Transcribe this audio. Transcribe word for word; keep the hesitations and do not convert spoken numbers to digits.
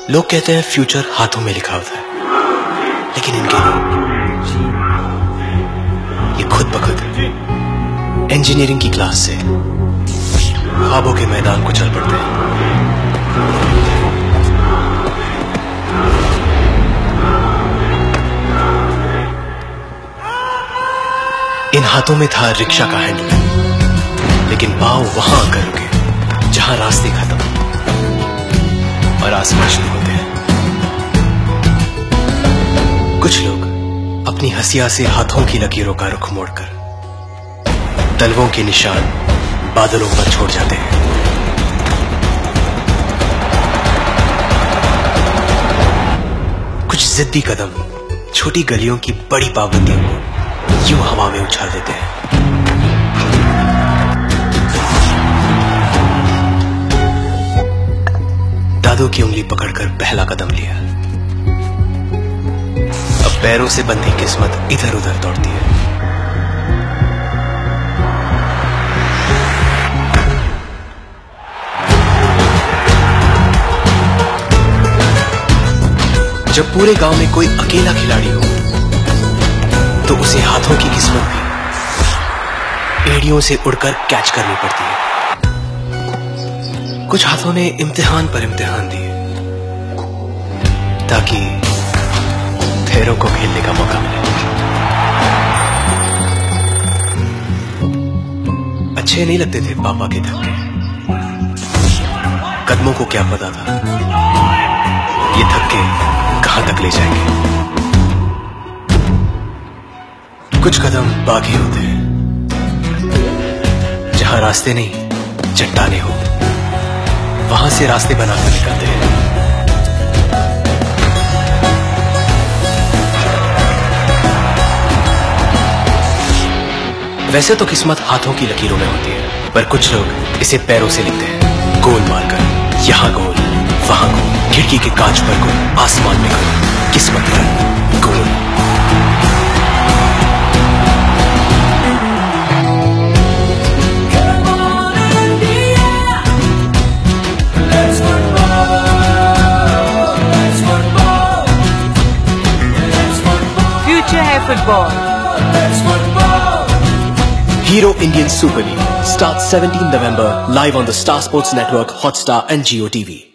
लोग कहते हैं फ्यूचर हाथों में लिखा होता है, लेकिन इनके लिए ये खुद ब खुद इंजीनियरिंग की क्लास से ख्वाबों के मैदान को चल पड़ते हैं। इन हाथों में था रिक्शा का हैंडल, लेकिन पांव वहां आकर रुके जहां रास्ते खत्म और आसमान शुरू होते हैं। कुछ लोग अपनी हंसिया से हाथों की लकीरों का रुख मोड़कर तलवों के निशान बादलों पर छोड़ जाते हैं। कुछ जिद्दी कदम छोटी गलियों की बड़ी पाबंदियों को यूं हवा में उछाल देते हैं। दादू की उंगली पकड़कर पहला कदम लिया। अब पैरों से बंधी किस्मत इधर उधर दौड़ती है। जब पूरे गांव में कोई अकेला खिलाड़ी हो तो उसे हाथों की किस्मत भी एड़ियों से उड़कर कैच करनी पड़ती है। कुछ हाथों ने इम्तिहान पर इम्तिहान दिए ताकि पैरों को खेलने का मौका मिले। अच्छे नहीं लगते थे पापा के धक्के, कदमों को क्या पता था ये धक्के कहां तक ले जाएंगे। कुछ कदम बाकी होते हैं जहां रास्ते नहीं चट्टाने हो, वहां से रास्ते बनाकर निकलते हैं। वैसे तो किस्मत हाथों की लकीरों में होती है, पर कुछ लोग इसे पैरों से लिखते हैं, गोल मारकर। यहां गोल, वहां गोल, खिड़की के कांच पर गोल, आसमान में गोल, किस्मत पर गोल। Football. Hero Indian Super League starts seventeenth November live on the Star Sports Network, Hotstar and Jio T V.